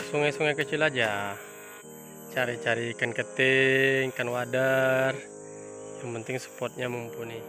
sungai-sungai kecil aja, cari-cari ikan keting, ikan wadar, yang penting spotnya mumpuni.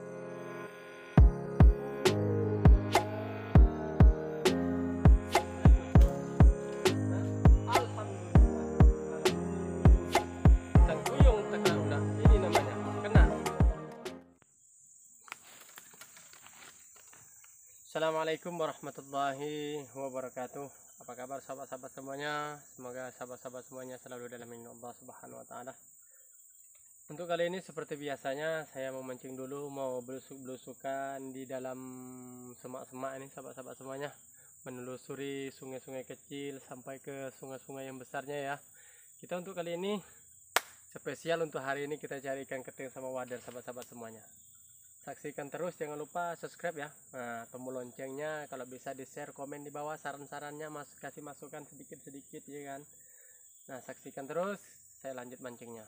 Assalamualaikum warahmatullahi wabarakatuh. Apa kabar sahabat-sahabat semuanya? Semoga sahabat-sahabat semuanya selalu dalam lindungan Allah Subhanahu wa taala. Untuk kali ini seperti biasanya saya mau mancing dulu, mau belusuk-belusukan di dalam semak-semak ini sahabat-sahabat semuanya, menelusuri sungai-sungai kecil sampai ke sungai-sungai yang besarnya ya. Kita untuk kali ini spesial, untuk hari ini kita cari ikan keting sama wadar sahabat-sahabat semuanya. Saksikan terus, jangan lupa subscribe ya. Nah, tombol loncengnya kalau bisa di share, komen di bawah saran-sarannya, kasih masukan sedikit-sedikit ya kan. Nah, saksikan terus, saya lanjut mancingnya.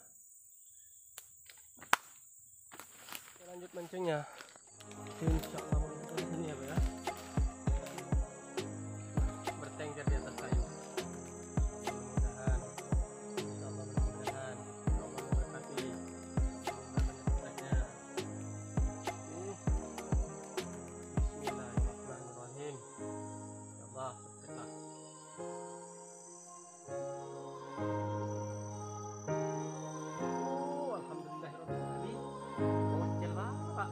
Insya Allah ini apa ya? Bertengger di atas kayu. Mudah-mudahan Allah memberkati. Bismillahirrahmanirrahim. Ya Allah, berkatlah. Alhamdulillahirrahmanirrahim. Mocel Pak.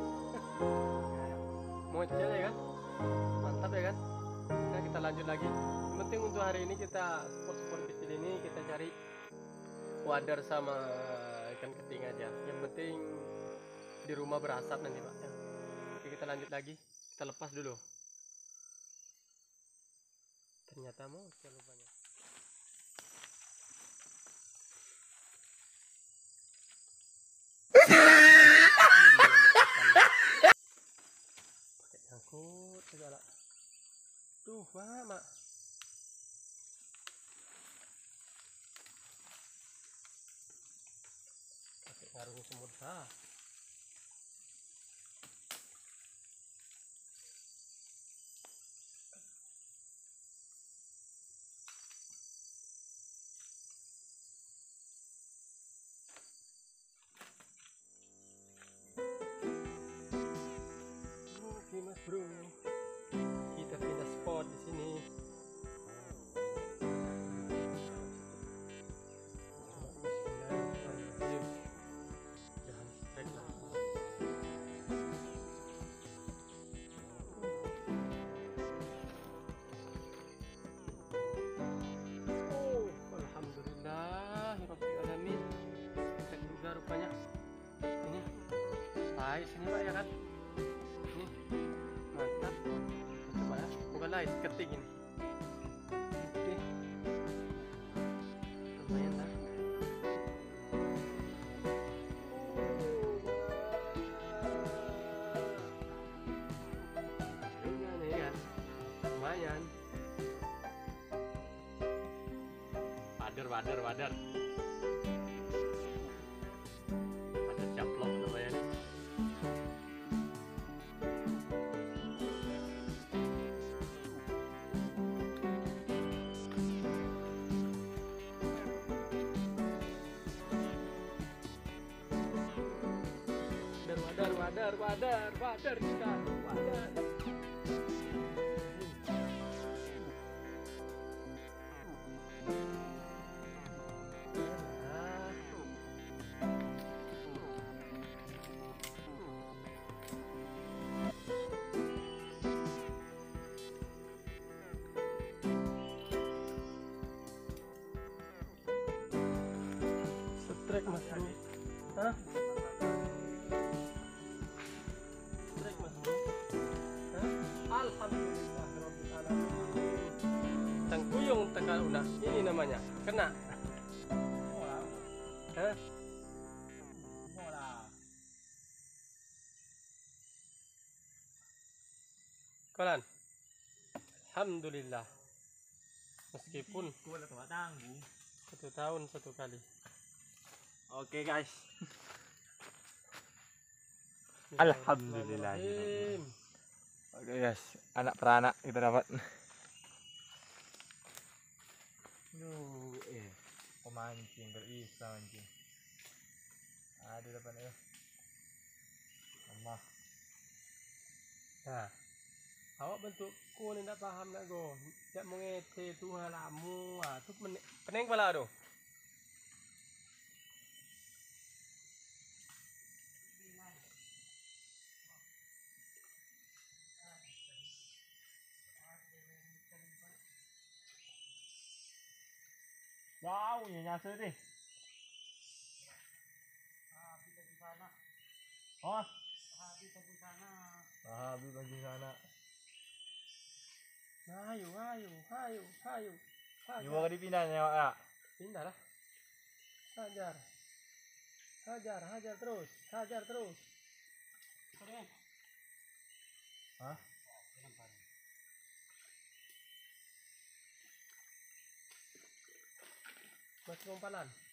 Mocel ya kan? Mantap ya kan? Nah, kita lanjut lagi. Yang penting untuk hari ini kita spot-spot kecil ini kita cari wadar sama ikan keting aja. Yang penting di rumah berasap nanti Pak ya. Oke, kita lanjut lagi. Kita lepas dulu. Ternyata mocel rupanya. Pakai nyangkut segala. Tuh, mak. Pakai karung semut sah. Oke mas bro, kita pindah spot di sini. Jangan strek lah. Oh, alhamdulillah, alamin. Strek juga rupanya. Ini, hai sini Pak ya kan? Ini, mantap. Coba ya, bukan lain, keting ini. Oke, lumayan lah. Juga nih kan, lumayan. Wadar. Wadar caplok lumayan. Wadar kita. Wadar. Strek mas bro. Hah? Strek mas bro. Hah? Alhamdulillah rabbil alamin. Tangkuyung tekan udah. Ini namanya kena. Hah? Kolan. Alhamdulillah. Meskipun 1 tahun 1 kali. Oke guys. Alhamdulillah. Oke guys, anak peranak kita dapat. Mancing berisah mancing. Ada depan itu. Allah. Nah, awak bentukku ni tak paham nak go. Tak mengete tu halamu. Ah, tu pening kepala tu. Jauh ya nyasar deh. Oh, habis bagi sana. Ayo, ayo, ayo, ayo. Juga dipindahnya Pak ya. Pindah lah. Hajar. Hajar, hajar terus. Hajar terus. Hah? Masih umpanan.